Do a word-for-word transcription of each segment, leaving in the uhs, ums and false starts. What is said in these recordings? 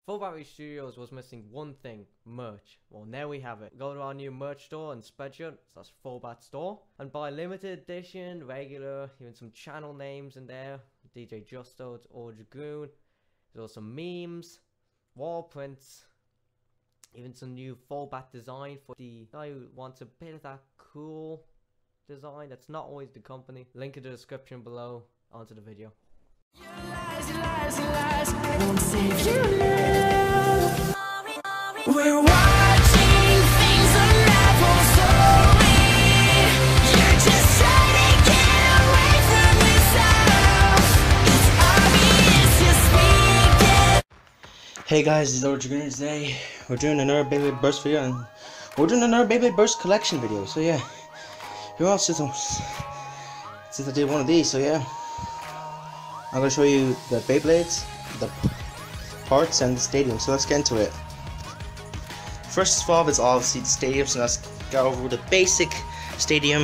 Full Battery Studios was missing one thing: merch. Well, now we have it. Go to our new merch store and Spreadshirt, so that's Full Bat Store, and buy limited edition, regular, even some channel names in there. D J Justo, it's Or Dragoon. There's also memes, wall prints, even some new Full Bat design for the guy who wants a bit of that cool design that's not always the company. Link in the description below. Onto the video. Lies, lies, lies, won't save you now. We're watching things unravel slowly. You're just trying to get away from yourself. It's obvious you're speaking. Hey guys, this is Or Dragoon. Today we're doing another Beyblade Burst video, and we're doing another Beyblade Burst collection video. So yeah, who else since since I did one of these? So yeah, I'm gonna show you the Beyblades, the parts, and the stadium. So let's get into it. First of all, it's obviously the stadium. So let's go over the basic stadium.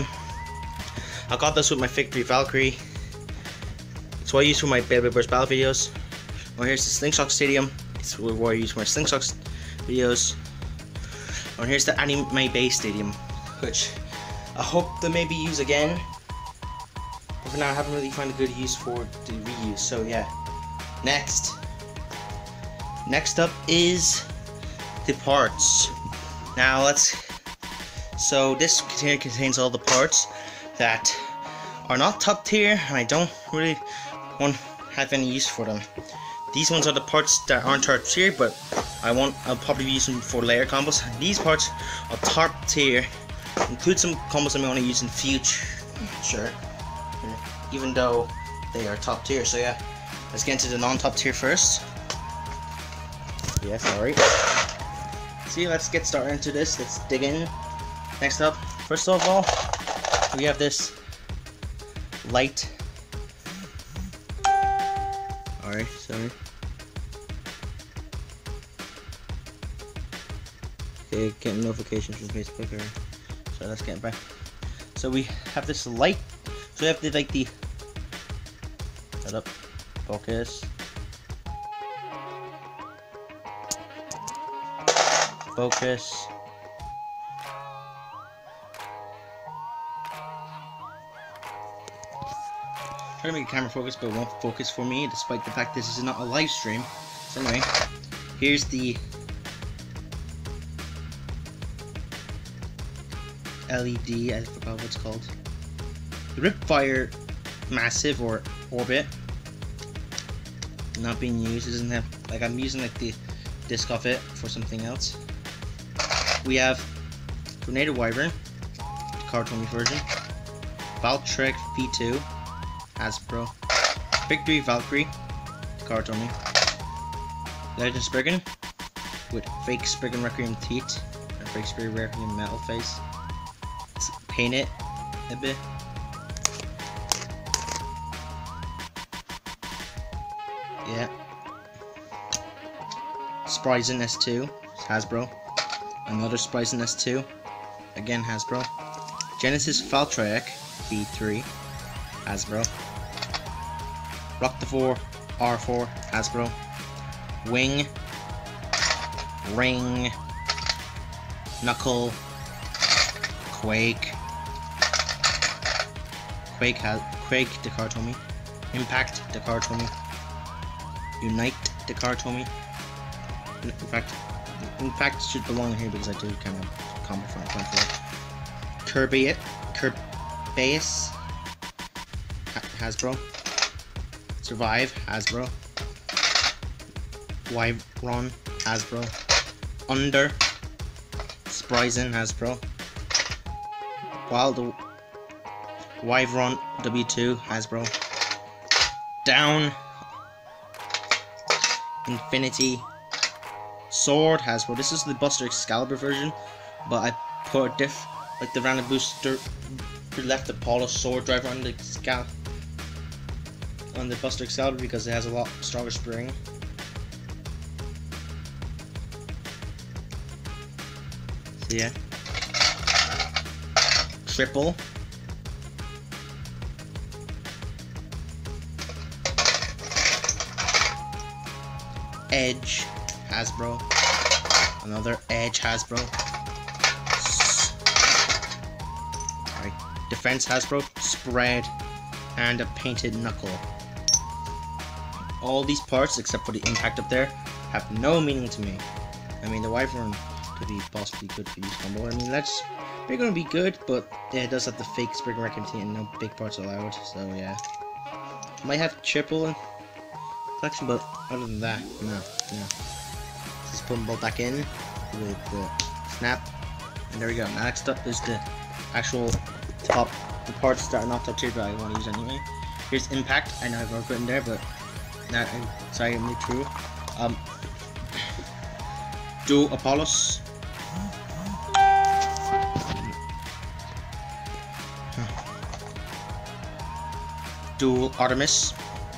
I got this with my Victory Valkyrie. It's what I use for my Beyblade Burst battle videos. Well, here's the Slingshot Stadium. It's what I use for my Slingshot videos. And here's the Anime Base Stadium, which I hope they maybe use again. But for now, I haven't really found a good use for the reuse. So yeah. Next. Next up is the parts. Now let's. So this container contains all the parts that are not top tier, and I don't really want have any use for them. These ones are the parts that aren't top tier, but I want I'll probably use them for layer combos. These parts are top tier, include some combos I may want to use in future, sure. Even though they are top tier. So yeah, let's get into the non-top tier first. Yeah, sorry. See, let's get started into this. Let's dig in. Next up, first of all, we have this light. Alright, sorry. Okay, getting notifications from Facebook. Or, so let's get back. So we have this light. So we have to like the. Shut up. Focus. Focus. Trying to make the camera focus, but it won't focus for me, despite the fact this is not a live stream. So anyway, here's the L E D. I forgot what it's called. The Ripfire Massive or Orbit. Not being used. It doesn't have, like, I'm using like the disc of it for something else. We have Tornado Wyvern, the Cartoony version. Valtrek V two. Hasbro. Victory Valkyrie, Cartoony. Legend Spriggan with fake Spriggan Requiem teeth and fake Spriggan Requiem metal face. Let's paint it a bit. Yeah. Spryzen S two, Hasbro. Another Spryzen S two, again Hasbro. Genesis Valtryek V three, Hasbro. Rock the four R four, Hasbro. Wing, Ring, Knuckle, Quake, Quake has Quake the Cartoony, Impact the Cartoony, Unite the Cartoony. In fact, Impact should belong here because I do kind of combo from front four. Kirby it, Kirbyus, Hasbro. Survive, Hasbro. Wyvron, Hasbro. Under, Spryzen, Hasbro. Wild Wyvron W two, Hasbro. Down, Infinity. Sword, Hasbro. This is the Buster Excalibur version, but I put a diff like the random booster left the Apollo sword driver on the Scal on the Buster Excalibur because it has a lot stronger spring. So yeah. Triple. Edge. Hasbro. Another Edge Hasbro. Alright, Defense Hasbro, Spread, and a painted Knuckle. All these parts, except for the Impact up there, have no meaning to me. I mean, the Wyvern could be possibly good for use combo. I mean, that's they're gonna be good, but yeah, it does have the fake Spriggan Reckoning and no big parts allowed. So yeah, might have triple in collection, but other than that, no, no. Just put them both back in with the snap, and there we go. Now next up is the actual top, the parts that are not top tier, but I want to use anyway. Here's Impact. I know I've already put in there, but not. I'm sorry, I'm not true. Um, Dual Apollos. Dual Artemis.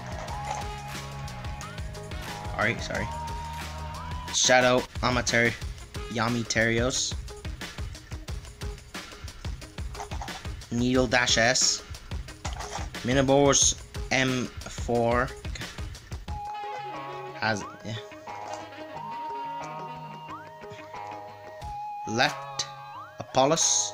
Alright, sorry. Shadow Amateur Yamiterios. Needle Dash S. Minoboros M four. Has yeah. Left Apollos.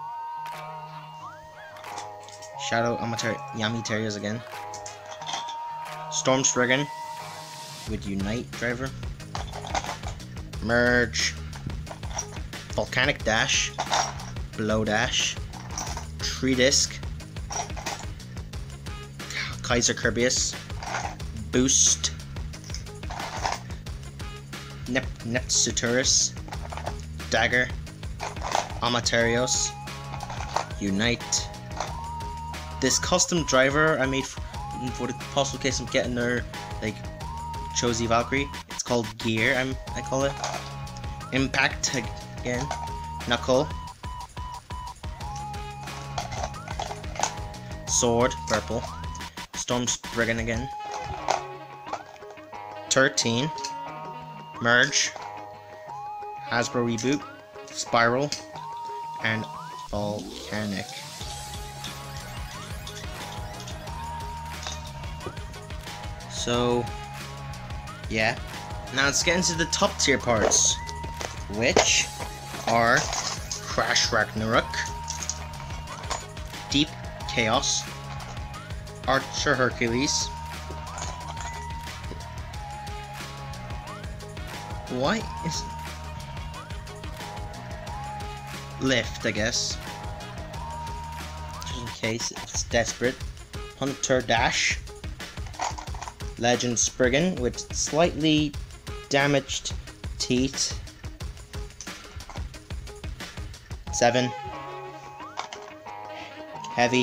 Shadow Amateur Yamiterios again. Storm Spriggan with Unite Driver. Merge. Volcanic Dash. Blow Dash. Tree Disc. Kaiser Kirbyus. Boost. Nep Nepsuturus. Dagger. Amaterios. Unite. This custom driver I made for, for the possible case of getting their like Chosi Valkyrie. It's called Gear. I'm I call it. Impact again. Knuckle. Sword purple. Storm Spriggan again. thirteen. Merge. Hasbro Reboot. Spiral. And Volcanic. So, yeah. Now let's get into the top tier parts, which are Crash Ragnarok, Deep Chaos, Archer Hercules. Why is Lift, I guess, just in case it's desperate. Hunter Dash. Legend Spriggan with slightly damaged teeth. Seven. Heavy.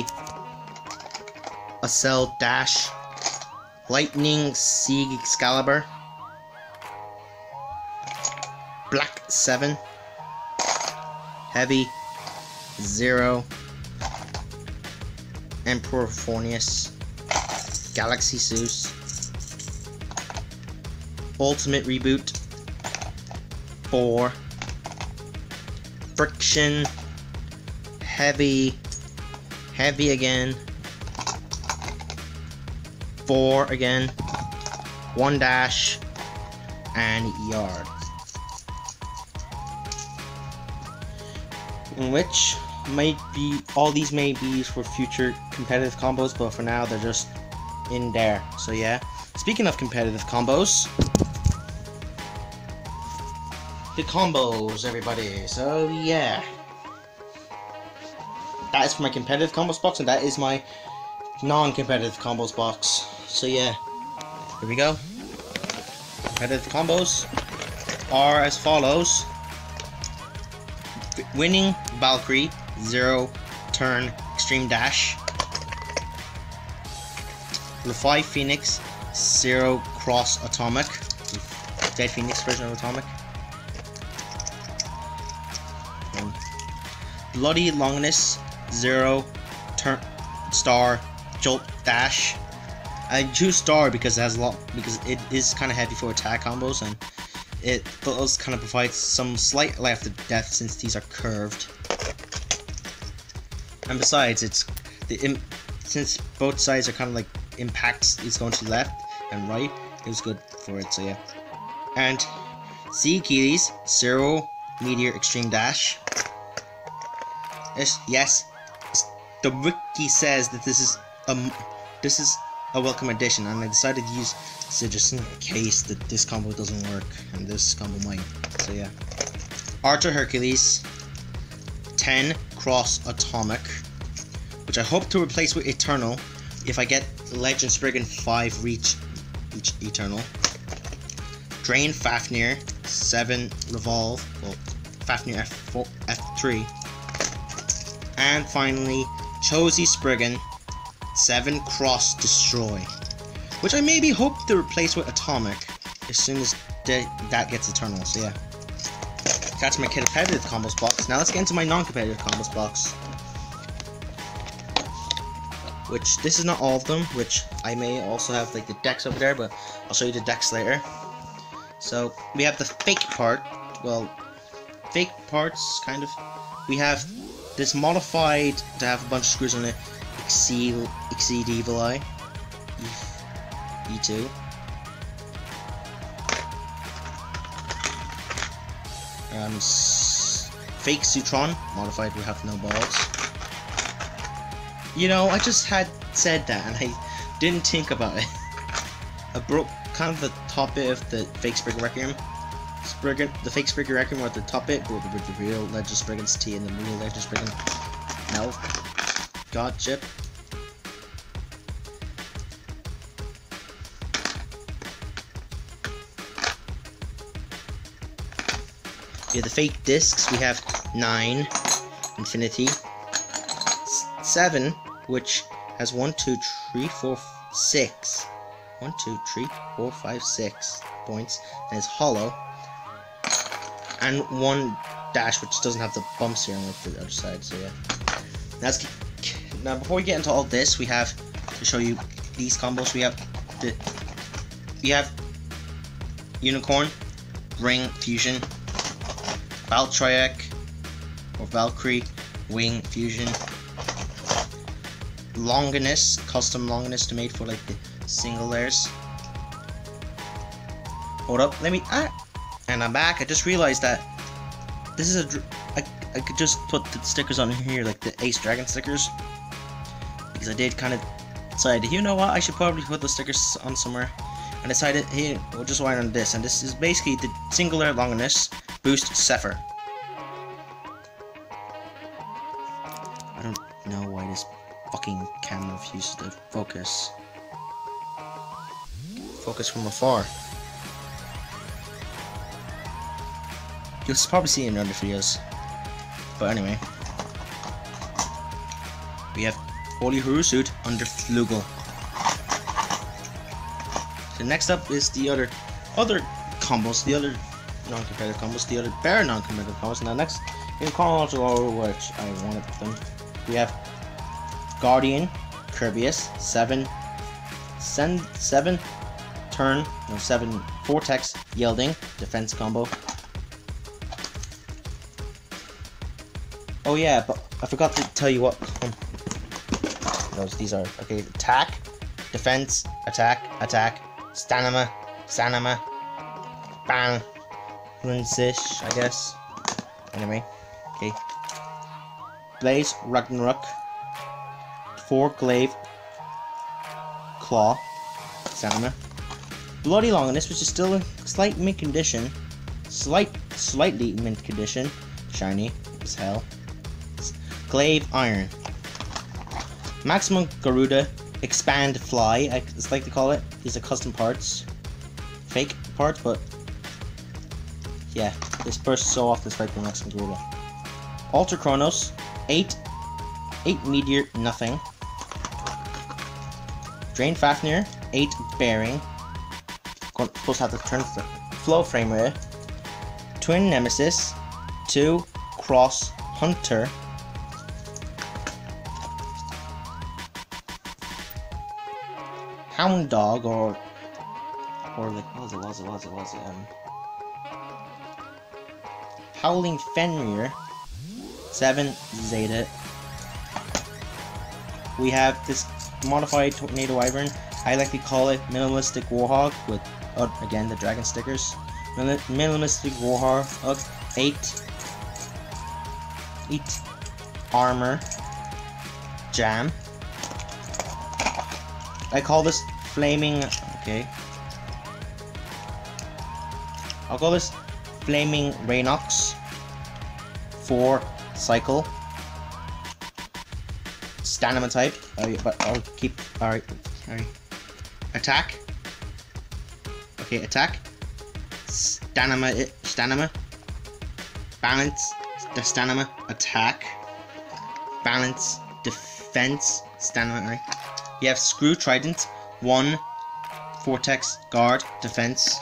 Accel Dash. Lightning Sieg Excalibur. Black Seven. Heavy. Zero. Emperor Fornius. Galaxy Zeus. Ultimate Reboot. Four. Friction. Heavy. Heavy again. Four again. One Dash. And Yard. In which might be, all these may be used for future competitive combos, but for now they're just in there. So yeah. Speaking of competitive combos, the combos, everybody. So yeah, that is for my competitive combos box, and that is my non-competitive combos box. So yeah, here we go. Competitive combos are as follows: winning Valkyrie, zero turn extreme dash. Levi Phoenix, zero cross atomic. Dead Phoenix version of atomic. And Bloody Longinus, zero turn star jolt dash. I choose star because it has a lot, because it is kind of heavy for attack combos, and it does kind of provide some slight life to death since these are curved. And besides, it's the im since both sides are kind of like impacts is going to left and right, it was good for it. So yeah. And C. Achilles, Zero Meteor Extreme Dash. Yes, yes, the wiki says that this is um this is a welcome addition, and I decided to use this just in case that this combo doesn't work, and this combo might. So yeah, Archer Hercules, ten Cross Atomic, which I hope to replace with Eternal if I get Legend Spriggan five Reach each Eternal. Drain Fafnir, seven Revolve, well, Fafnir F four, F three. And finally, Chosy Spriggan, seven Cross Destroy, which I maybe hope to replace with Atomic as soon as that gets Eternal, so yeah. That's my competitive combos box. Now let's get into my non-competitive combos box. Which, this is not all of them, which I may also have like the decks over there, but I'll show you the decks later. So, we have the fake part, well, fake parts, kind of. We have this modified to have a bunch of screws on it, Exceed, Exceed Evil Eye, E two. Um, fake Sutron, modified we have no balls. You know, I just had said that and I didn't think about it. I broke kind of the top bit of the fake Spriggan Requiem. Spriggan, the fake Spriggan Requiem were at the top bit, but with the real Legend Spriggan's T and the real Legend Spriggan L. God chip. We have the fake discs. We have nine Infinity, S seven, which has one, two, three, four, six. One, two, three, four, five, six points, and it's hollow. And one dash, which doesn't have the bumps here on like the other side. So yeah. That's now before we get into all this, we have to show you these combos. We have the we have Unicorn, Ring Fusion, Valtryek or Valkyrie Wing Fusion, Longinus, custom Longinus to made for like the single layers. Hold up, let me ah, and I'm back. I just realized that this is a I, I could just put the stickers on here, like the Ace Dragon stickers, because I did kind of decide, you know what, I should probably put the stickers on somewhere, and decided, hey, we'll just write on this, and this is basically the single layer Longinus boost Zephyr. I don't know why this fucking camera refuses to focus. Focus from afar. You'll probably see it in other videos. But anyway. We have Holy Hurusuit under Flugel. So next up is the other other combos, the other non-competitive combos, the other bare non-competitive combos. Now next, in chronological order, which I wanted them, we have Guardian, Kirbyus, seven, send seven, turn, no seven, Vortex, Yielding, defense combo. Oh yeah, but I forgot to tell you what um, those these are. Okay, attack, defense, attack, attack, stamina, stamina, bang, Linsish, I guess. Anyway, okay. Blaze, Ragnarok, four Glaive, Claw, stamina. Bloody Longinus, which is still in slight mint condition, slight, slightly mint condition, shiny as hell. Glaive Iron, Maximum Garuda, Expand Fly, I just like to call it. These are custom parts, fake parts, but yeah, this bursts so off this right from Maximum Garuda. Alter Chronos, eight, eight Meteor, nothing. Drain Fafnir, eight Bearing. Supposed to have to turn the flow frame rate. Twin Nemesis, two Cross Hunter. Hound Dog, or or like what was it? What was it? What was it? What was it? Um, Howling Fenrir, seven Zeta. We have this modified Tornado Wyvern. I like to call it Minimalistic Warhog with uh, again the dragon stickers. Minimalistic Warhor of eight. eight armor. Jam. I call this flaming. Okay. I'll call this flaming Raynox. Four cycle. Stamina type. Oh, yeah, but I'll keep. Alright. Alright. Attack. Okay, attack. Stamina. Stamina. Balance. The stamina. Attack. Balance. Defense. Stamina. Right. You have Screw Trident. One. Vortex. Guard. Defense.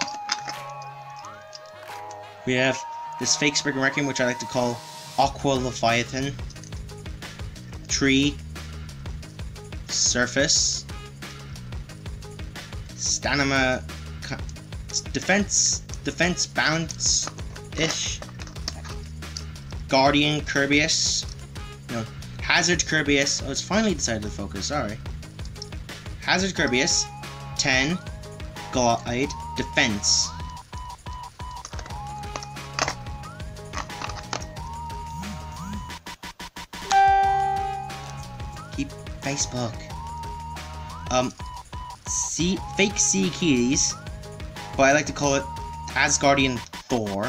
We have this fake Spring Wrecking, which I like to call Aqua Leviathan. Tree. Surface. Stamina. Defense. Defense balance ish. Guardian Kirbyus. No. Hazard Kirbyus. Oh, it's finally decided to focus. Sorry. Hazard Kirbyus. ten. Glide. Defense. Keep Facebook. Um, sea, fake Sea Keys, but I like to call it Asgardian Thor.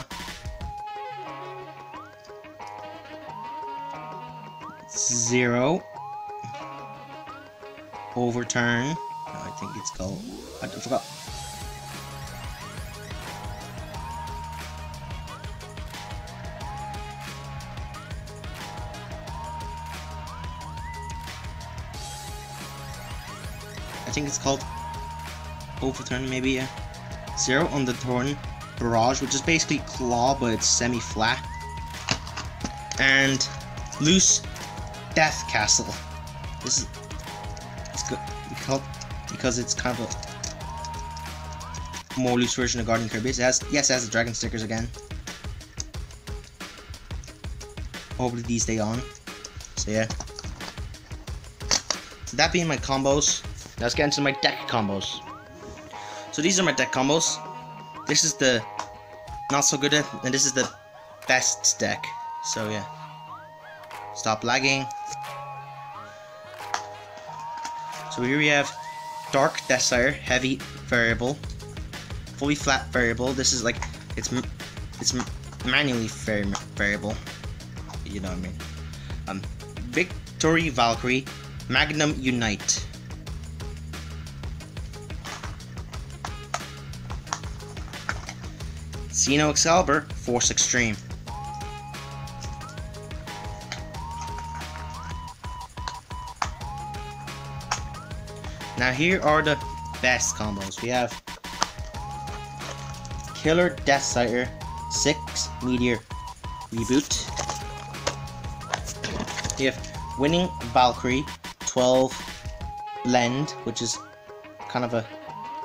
Zero. Overturn. No, I think it's called. I forgot. I think it's called Overturn, maybe, yeah. Zero on the Thorn Barrage, which is basically Claw, but it's semi-flat. And Loose Death Castle. This is it's good because, because it's kind of a more loose version of Guardian Kirby. It has, yes, it has the dragon stickers again. Hopefully these stay on. So yeah. So that being my combos. Now let's get into my deck combos. So these are my deck combos. This is the not so good at, and this is the best deck. So yeah. Stop lagging. So here we have Dark Deathsire, heavy variable, fully flat variable. This is like it's it's manually vari variable. You know what I mean. Um, Victory Valkyrie, Magnum Unite. Xeno Excalibur, Force Extreme. Now here are the best combos. We have Killer Deathsire, six Meteor Reboot. We have Winning Valkyrie, twelve Blend, which is kind of a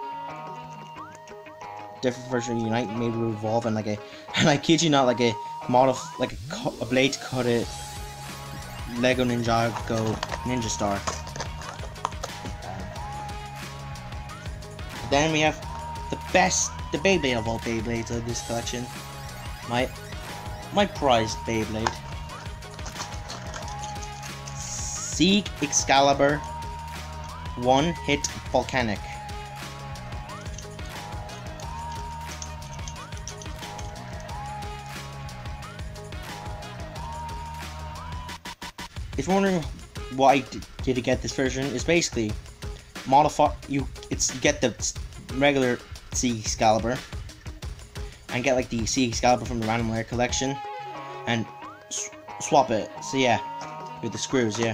different version of Unite, maybe Revolve, and like a, and I kid you not, like a model, like a, a blade cut it Lego Ninjago Ninja Star. Then we have the best, the Beyblade of all Beyblades of this collection. My, my prized Beyblade. Sieg Excalibur, one hit Volcanic. If you're wondering why I did to get this version, it's basically modify you. It's you get the regular Sieg Excalibur and get like the Sieg Excalibur from the Random Layer collection and sw swap it. So yeah, with the screws, yeah.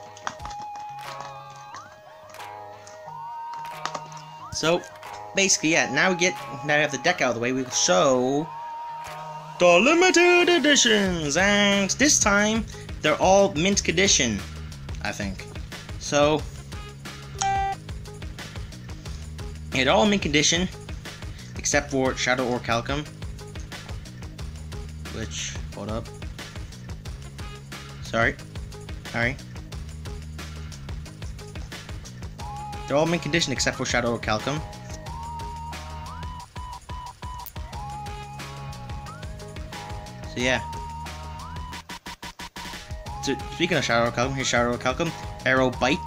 So basically, yeah. Now we get now we have the deck out of the way. We show the limited editions, and this time they're all mint condition, I think. So they're all mint condition, except for Shadow Orichalcum, which hold up. Sorry, sorry. They're all mint condition except for Shadow Orichalcum. So yeah. So speaking of Shadow Calcum, here's Shadow Calcum. Arrow Bite.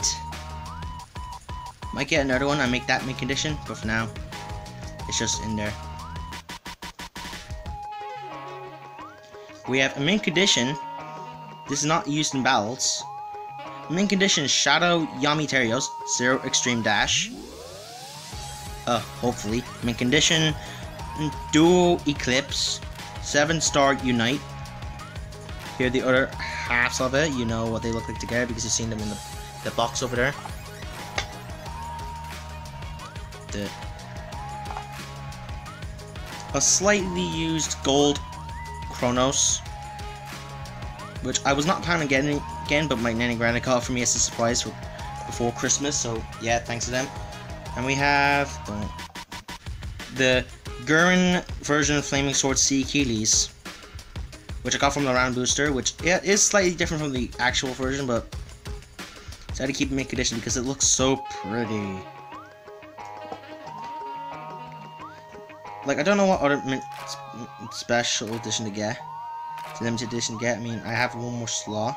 Might get another one and make that mint condition, but for now, it's just in there. We have a mint condition. This is not used in battles. Mint condition Shadow Yamiterios, Zero Extreme Dash. Uh, hopefully. Mint condition Dual Eclipse, seven Star Unite. Here are the other halves of it. You know what they look like together because you've seen them in the, the box over there. The, a slightly used gold Chronos, which I was not planning on getting again, but my Nanny Granny got for me as a surprise for before Christmas, so yeah, thanks to them. And we have the, the Gurren version of Flaming Sword Sea Achilles, which I got from the round booster, which yeah, is slightly different from the actual version, but I decided to keep it in mint condition because it looks so pretty. Like, I don't know what other mint special edition to get, limited edition to get. I mean, I have one more slot,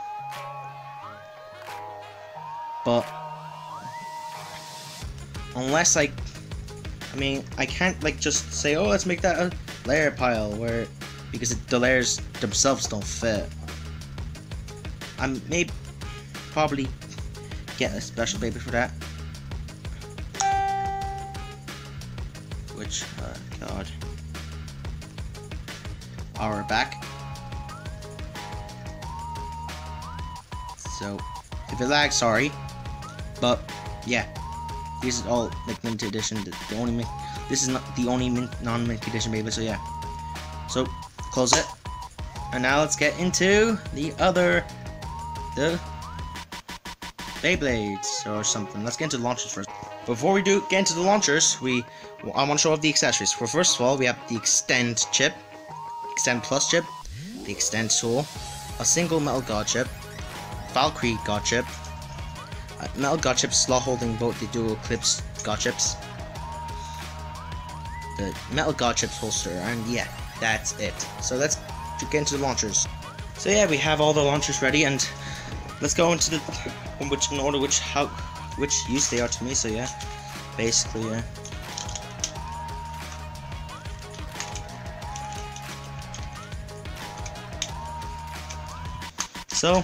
but unless I, I mean, I can't like just say, oh, let's make that a layer pile, where because it, the layers themselves don't fit. I may probably get a special baby for that. Which, uh, God. Alright, we're back. So, if it lags, sorry. But, yeah. This is all, like, limited edition. The, the only mint, this is not the only mint, non-mint condition baby, so yeah. So, close it. And now let's get into the other, the Beyblades or something. Let's get into the launchers first. Before we do get into the launchers, we I want to show off the accessories. For first of all, we have the Extend chip, Extend Plus chip, the Extend tool, a single Metal God chip, Valkyrie God chip, a Metal God chip slot holding both the dual Eclipse God chips, the Metal God chips holster, and yeah, that's it. So let's get into the launchers. So yeah, we have all the launchers ready, and let's go into the which in order which how which use they are to me. So yeah, basically yeah. So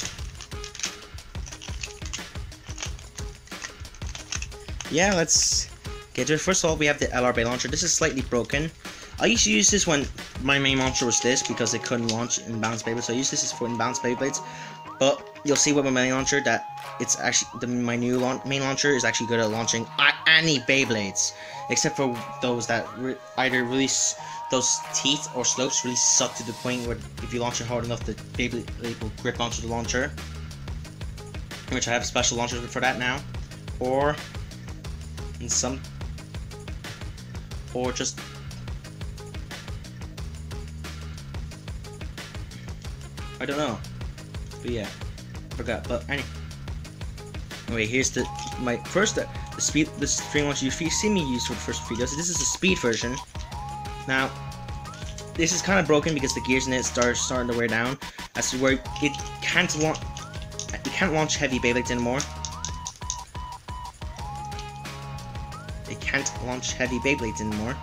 yeah, let's get to it. First of all, we have the L R Bay launcher. This is slightly broken. I used to use this when my main launcher was this because it couldn't launch in Bounce Beyblades. So I use this for in Bounce Beyblades. But you'll see with my main launcher that it's actually the, my new launch, main launcher is actually good at launching any Beyblades, except for those that re either release those teeth or slopes really suck to the point where if you launch it hard enough, the Beyblade will grip onto the launcher. Which I have a special launcher for that now, or in some, or just. I don't know. But yeah, forgot. But anyway, anyway, here's the my first uh, the speed the string launcher you see me use for the first few videos. This is the speed version. Now, this is kind of broken because the gears in it start starting to wear down. As to where it can't launch, it can't launch heavy Beyblades anymore. It can't launch heavy Beyblades anymore.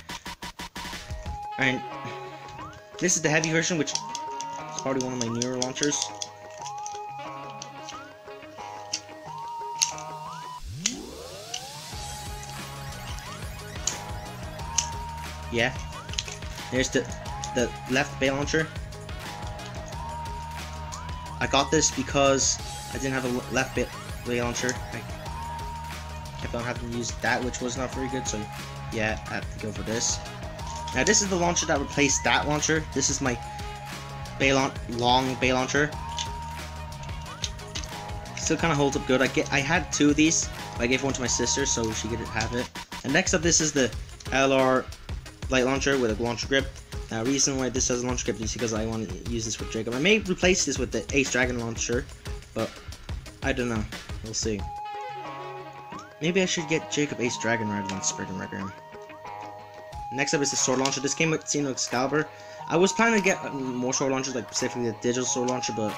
And this is the heavy version, which is probably one of my newer launchers. Yeah, there's the the left bay launcher. I got this because I didn't have a left bay, bay launcher. I kept on having to use that, which was not very good. So yeah, I had to go for this. Now this is the launcher that replaced that launcher. This is my bay launch long bay launcher. Still kind of holds up good. I get I had two of these. But I gave one to my sister so she could have it. And next up, this is the L R light launcher with a launcher grip. Now, reason why this has a launcher grip is because I want to use this with Jacob. I may replace this with the Ace Dragon launcher, but I don't know. We'll see. Maybe I should get Jacob Ace Dragon rather than Spriggan Requiem. Next up is the sword launcher. This came with Xeno Excalibur. I was planning to get more sword launchers, like specifically the digital sword launcher, but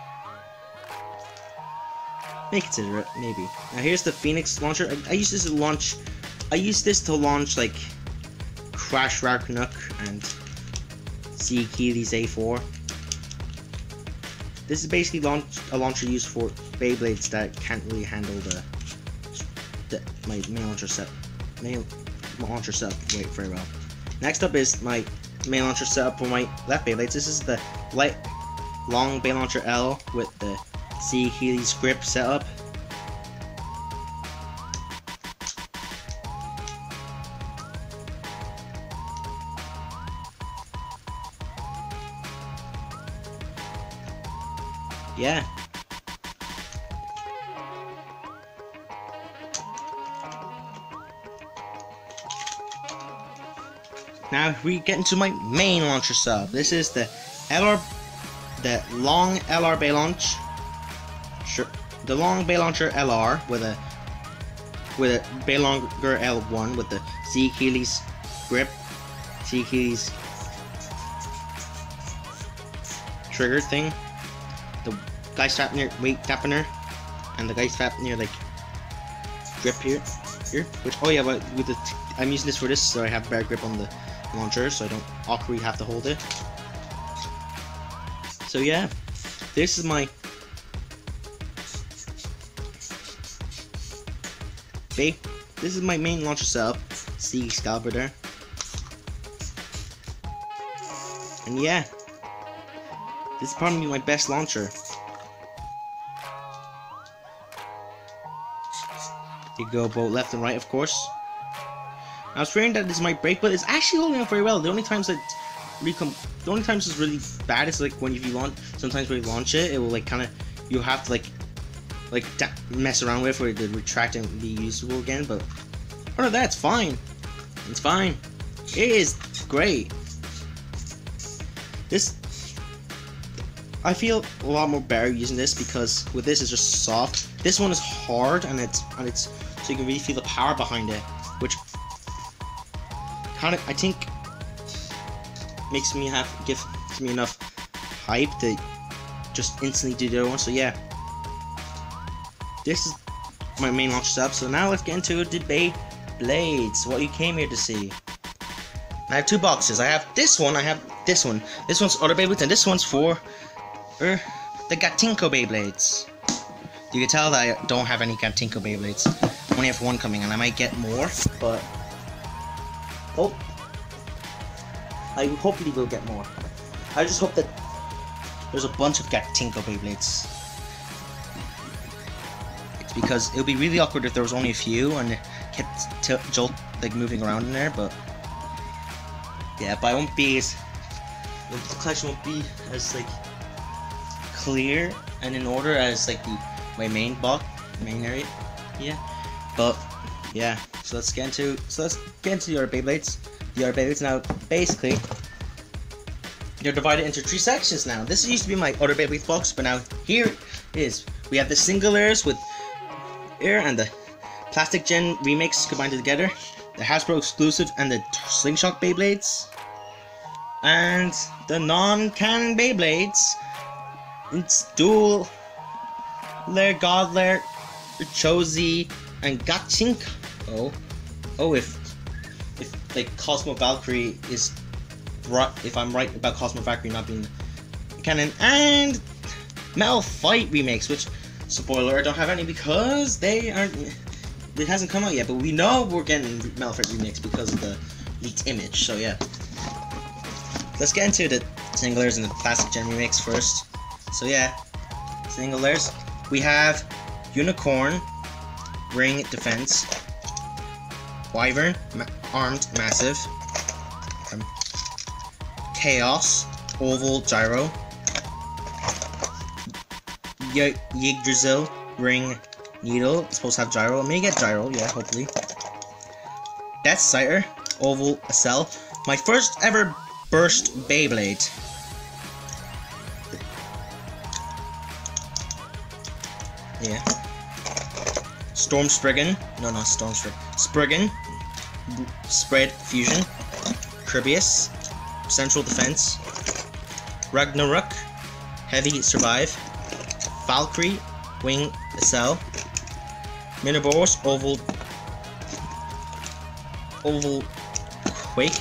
may consider it, maybe. Now here's the Phoenix launcher. I, I use this to launch. I use this to launch like Crash Ragnarok and Sea Achilles A four. This is basically launch a launcher used for Beyblades that can't really handle the, the my main launcher set. Main launcher setup wait very well. Next up is my main launcher setup for my left Beyblades. This is the light long Bay Launcher L with the Sea Achilles grip setup. Yeah. Now we get into my main launcher sub. This is the L R, the long L R Bay Launch, sure, the long Bay Launcher L R with a with a Bay Longer L one with the Sea Achilles grip, Sea Achilles trigger thing, the guy strap near weight dampener, and the guy strap near like grip here, here. Which oh yeah, but with the t I'm using this for this, so I have better grip on the launcher, so I don't awkwardly have to hold it. So yeah, this is my Bay. This is my main launcher setup. See Excalibur there, and yeah, this is probably my best launcher. You go both left and right, of course. I was fearing that this might break, but it's actually holding up very well. The only times that recom the only times it's really bad is like when if you launch. Sometimes when you launch it, it will like kind of you have to like like mess around with for it to retract and be usable again. But other than that, it's fine. It's fine. It is great. This I feel a lot more better using this because with this it's just soft. This one is hard and it's and it's so you can really feel the power behind it, which kind of I think makes me have gives me enough hype to just instantly do the other one. So yeah, this is my main launch setup. So now let's get into the Beyblades, what you came here to see. I have two boxes. I have this one. I have this one. This one's other Beyblades, and this one's for er, the Gatinko Beyblades. You can tell that I don't have any Gatinko Beyblades. I only have one coming, and I might get more, but oh, I hopefully will get more. I just hope that there's a bunch of Gatinko Beyblades. It's because it would be really awkward if there was only a few and it kept t jolt like moving around in there. But yeah, but I won't be as the collection won't be as like clear and in order as like the my main box, main area. Yeah, but yeah. So let's get into so let's get into the other Beyblades. The other Beyblades now basically they're divided into three sections now. This used to be my other Beyblade box, but now here it is. We have the single layers with air and the Plastic Gen remix combined together, the Hasbro exclusive and the Slingshot Beyblades, and the non-canon Beyblades. It's dual layer, God layer, Chozy, and Gatinko. Oh, oh, if if like Cosmo Valkyrie is right, if I'm right about Cosmo Valkyrie not being canon, and Metal Fight remix, which spoiler I don't have any because they aren't. It hasn't come out yet, but we know we're getting Metal Fight remix because of the leaked image. So yeah, let's get into the single layers and the Plastic Gen remix first. So yeah, single layers. We have Unicorn, Ring Defense, Wyvern, ma Armed Massive, um, Chaos, Oval Gyro, y Yggdrasil, Ring Needle, it's supposed to have Gyro, I may get Gyro, yeah, hopefully. Death Sighter, Oval Cell, my first ever Burst Beyblade. Yeah. Storm Spriggan. No, not Storm Spriggan. Spriggan. Spread Fusion. Kirbyus, Central Defense, Ragnarok, Heavy Survive, Valkyrie, Wing Cell, Miniboros, Oval, Oval Quake,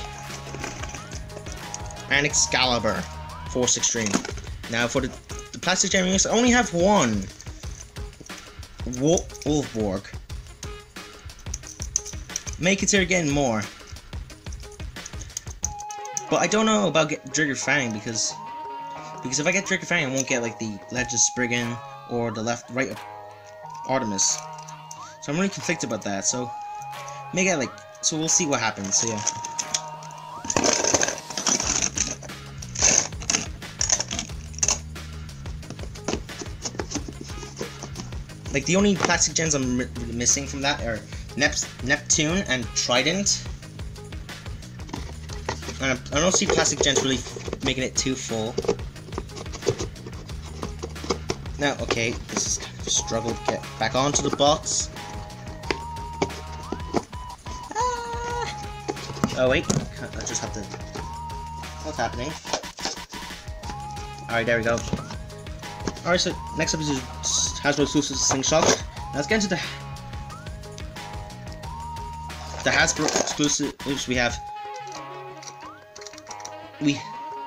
and Excalibur, Force Extreme. Now for the, the Plastic Gem units, I only have one. Wo Wolfborg. May consider getting more. But I don't know about get Trigger Fang because because if I get Trigger Fang I won't get like the Legend Spriggan or the left right of Artemis. So I'm really conflicted about that. So may get like so we'll see what happens. So yeah. Like the only plastic gems I'm missing from that are Nep Neptune and Trident. And I don't see plastic gems really making it too full. Now, okay, this is kind of a struggle to get back onto the box. Ah. Oh wait, I just have to. What's happening? All right, there we go. All right, so next up is Hasbro exclusive Slingshot. Now let's get into the the Hasbro exclusives. We have we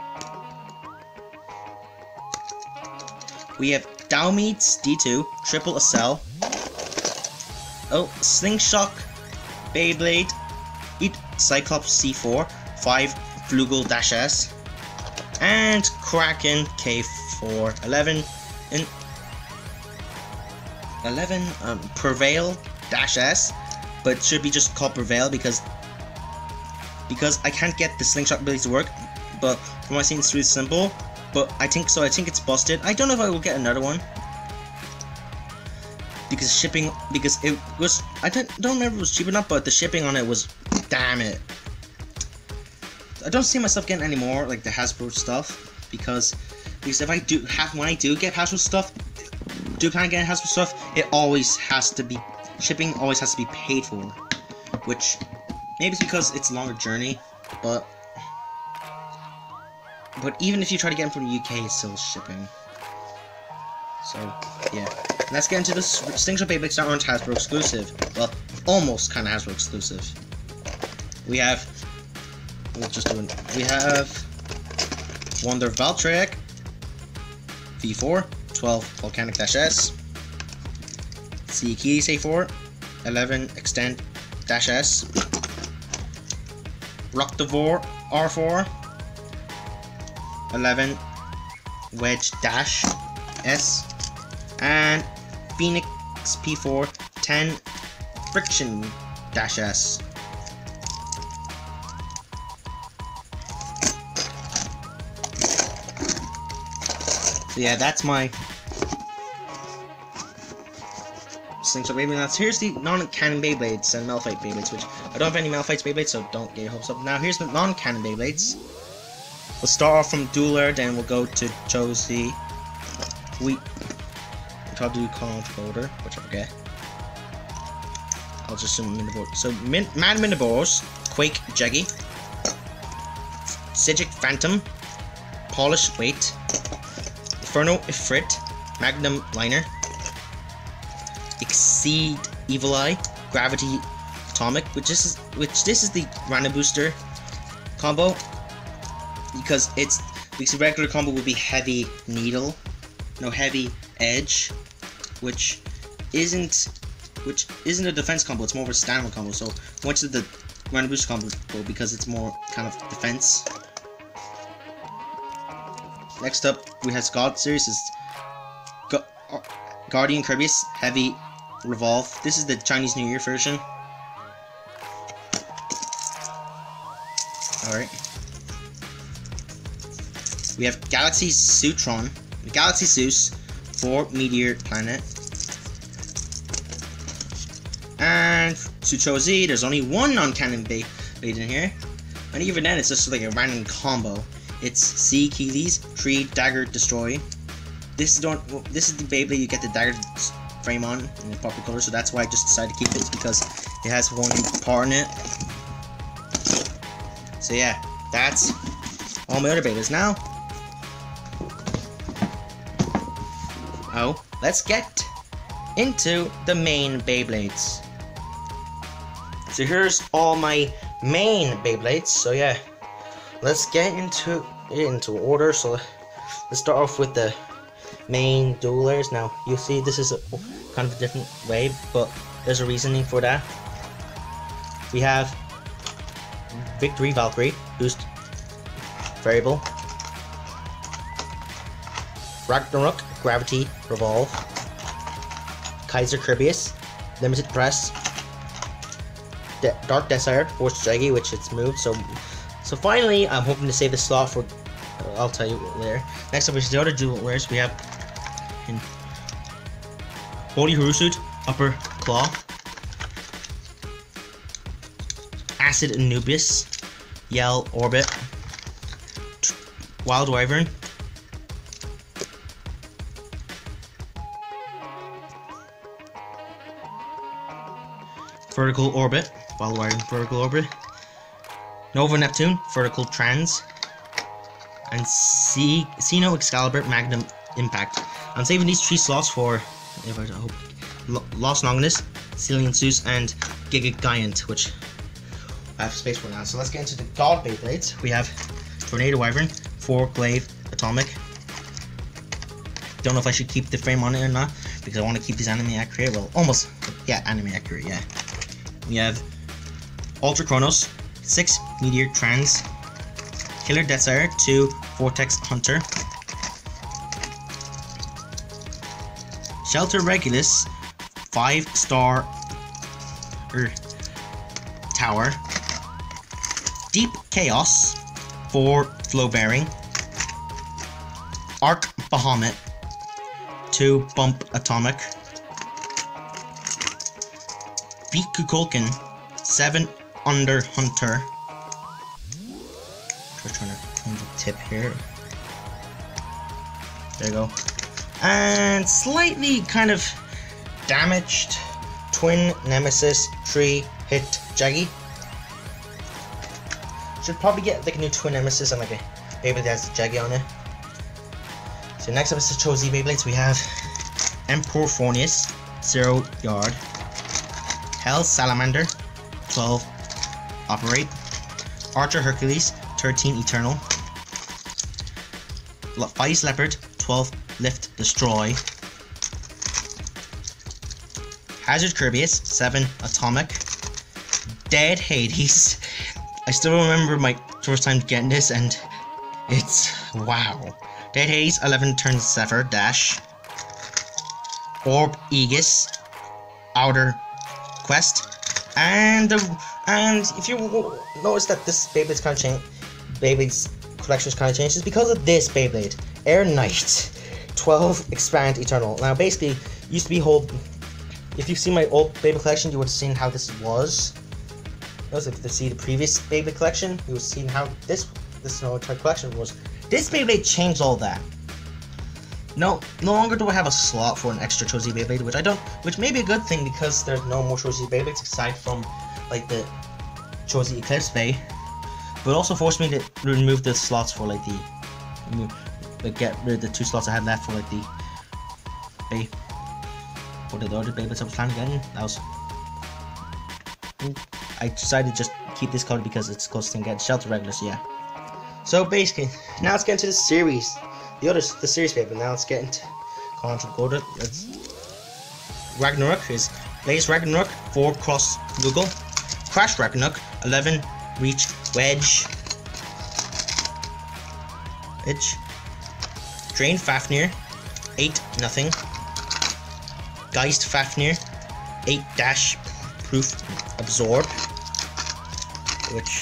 we have Dowmeats D two, Triple Accel. Oh, Slingshot, Beyblade, Eat Cyclops C four, five Flugel Dash S, and Kraken K four, eleven and eleven um, Prevail Dash S, but it should be just called Prevail because because I can't get the Slingshot ability to work. But from what I've seen, it's really simple. But I think so. I think it's busted. I don't know if I will get another one because shipping because it was I don't don't remember if it was cheap or not, but the shipping on it was damn it. I don't see myself getting any more like the Hasbro stuff because because if I do have when I do get Hasbro stuff. Do plan on getting Hasbro stuff, it always has to be, shipping always has to be paid for, which, maybe it's because it's a longer journey, but, but even if you try to get them from the U K, it's still shipping. So, yeah. Let's get into this Slingshot Beyblades that aren't Hasbro exclusive. Well, almost kind of Hasbro exclusive. We have, we'll just do it, we have Wonder Valtryek, V four, twelve Volcanic Dash S, C Keys A four, eleven Extend Dash S, Rockdivore R four, eleven Wedge Dash S, and Phoenix P four, ten Friction Dash S. So yeah, that's my Slingshot Beyblade. Now here's the non-canon Beyblades and Malphite Beyblades, which I don't have any Malphite Beyblades, so don't get your hopes up. Now here's the non-canon Beyblades. We'll start off from Dueler, then we'll go to Josie. We we'll try to do Controller, which I forget. I'll just assume Miniboros. So Min Mad Miniboros, Quake Jeggy, Sigic Phantom, Polish Weight, Inferno Ifrit, Magnum Liner, Exceed Evil Eye, Gravity Atomic, which is which this is the random booster combo because it's because the regular combo would be Heavy Needle, no Heavy Edge, which isn't which isn't a defense combo. It's more of a stamina combo. So I went to the random booster combo because it's more kind of defense. Next up, we have God series is Gu uh, Guardian Kirbyus Heavy Revolve. This is the Chinese New Year version. Alright. We have Galaxy Suitron, Galaxy Zeus for Meteor Planet. And Suchozi, there's only one non-canon Beyblade in here. And even then, it's just like a random combo. It's C Keys, Tree, Dagger, Destroy. This is don't. This is the Beyblade you get the Dagger frame on in the proper color, so that's why I just decided to keep it, because it has one part in it. So yeah, that's all my other Beyblades now. Oh, let's get into the main Beyblades. So here's all my main Beyblades. So yeah, let's get into into order. So let's start off with the main duelers. Now you'll see this is a kind of a different way, but there's a reasoning for that. We have Victory Valkyrie, boost variable. Ragnarok, gravity revolve. Kaiser Kirbyus, limited press. De Dark Desire, force Jaggy, which it's moved. So, so finally, I'm hoping to save the slot for. Uh, I'll tell you later. Next up is the other dual wears. We have in Holy Hirusuit, upper claw. Acid Anubius, Yell Orbit, Wild Wyvern, Vertical Orbit, Wild Wyvern, Vertical Orbit, Nova Neptune, Vertical Trans, and C Xeno Excalibur, Magnum Impact. I'm saving these three slots for, if I hope, Lost Longinus, Cillian Zeus, and Giga Giant, which I have space for now. So let's get into the God Beyblades. We have Tornado Wyvern, four Glaive Atomic. Don't know if I should keep the frame on it or not, because I want to keep these anime accurate. Well, almost, yeah, anime accurate, yeah. We have Ultra Chronos, six Meteor Trans, Killer Desire, two Vortex Hunter, Shelter Regulus, five Star er, Tower, Deep Chaos, four Flow Bearing, Arc Bahamut, two Bump Atomic, Beat Kukulkan, seven Under Hunter. Just trying to change the tip here. There you go. And slightly kind of damaged Twin Nemesis three hit Jaggy. Should probably get like a new Twin Nemesis and like a Beyblade that has Jaggy on it. So next up is the Cho-Z Beyblades. We have Emperor Fornius, zero yard. Hell Salamander, twelve operate. Archer Hercules, thirteen eternal. Vice Leopard, twelve lift destroy. Hazard Kirbyus, seven atomic. Dead Hades. I still remember my first time getting this, and it's wow. Dead Hades, eleven turns Zephyr dash. Orb Aegis, Outer Quest, and uh, and if you notice that this Beyblade's kind of changed, Beyblade's collection's kind of changed, it's because of this Beyblade, Air Knight, twelve Expand Eternal. Now basically, used to be hold. If you've seen my old Beyblade collection, you would have seen how this was. Also, if you see the previous Beyblade collection, you would have seen how this this no entire collection was. This Beyblade changed all that. No, no longer do I have a slot for an extra Cho-Z Beyblade, which I don't, which may be a good thing because there's no more Cho-Z Beyblades aside from like the Cho-Z Eclipse Bay, but also forced me to remove the slots for like the, like get rid of the two slots I had left for like the Bay. What are the other Beyblades I was planning on getting? That was. I decided to just keep this code because it's close to get Shelter Regulus, yeah. So basically, now let's get into the series. The other, the series paper. Now let's get into Contra Goda. Ragnarok is Blaze Ragnarok, four Cross Google. Crash Ragnarok, eleven Reach Wedge. Edge. Drain Fafnir, eight nothing. Geist Fafnir, eight dash Proof Absorb. Which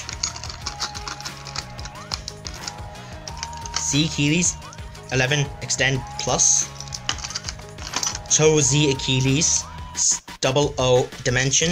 C Achilles, eleven Extend Plus. Cho-Z Achilles, double O Dimension.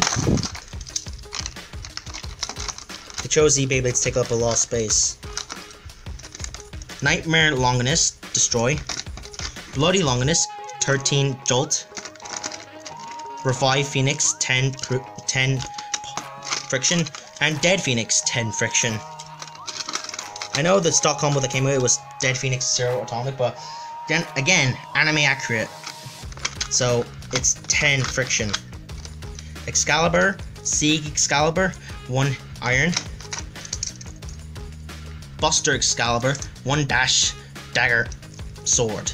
The Cho-Z Beyblades take up a lot of space. Nightmare Longinus, Destroy. Bloody Longinus, thirteen Jolt. Revive Phoenix, ten, ten Friction. And Dead Phoenix, ten Friction. I know the stock combo that came with it was Dead Phoenix, Zero Atomic, but then again, anime accurate. So it's ten friction. Excalibur, Sieg Excalibur, one iron. Buster Excalibur, one dash, dagger, sword.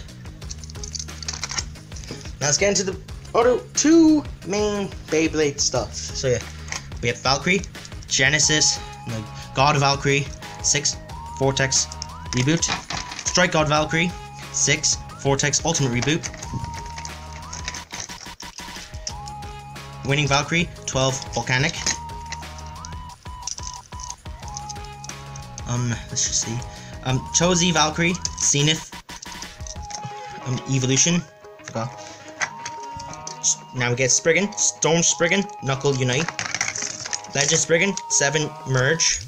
Now let's get into the other two main Beyblade stuff. So yeah, we have Valkyrie, Genesis, God Valkyrie, six, Vortex, Reboot, Strike God Valkyrie, six, Vortex, Ultimate Reboot, Winning Valkyrie, twelve, Volcanic. Um, let's just see. Um, Chozi Valkyrie, Zenith, um, Evolution. Forgot. Now we get Spriggan, Storm Spriggan, Knuckle Unite, Legend Spriggan, seven, Merge,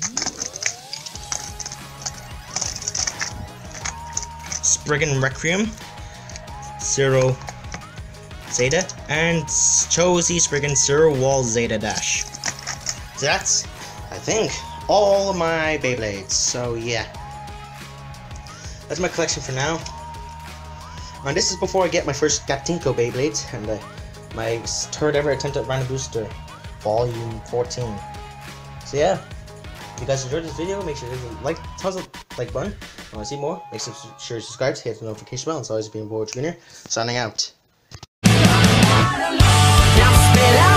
Spriggan Requiem, zero, Zeta, and Chozi Spriggan, zero, Wall, Zeta Dash. So that's, I think, all of my Beyblades. So yeah, that's my collection for now. And this is before I get my first Gatinko Beyblades and uh, my third ever attempt at Random Booster, Volume fourteen. So yeah, if you guys enjoyed this video, make sure to like, tons of like button. If you want to see more, make sure to subscribe, hit the notification bell. It's always been Board Junior signing out. Now spit out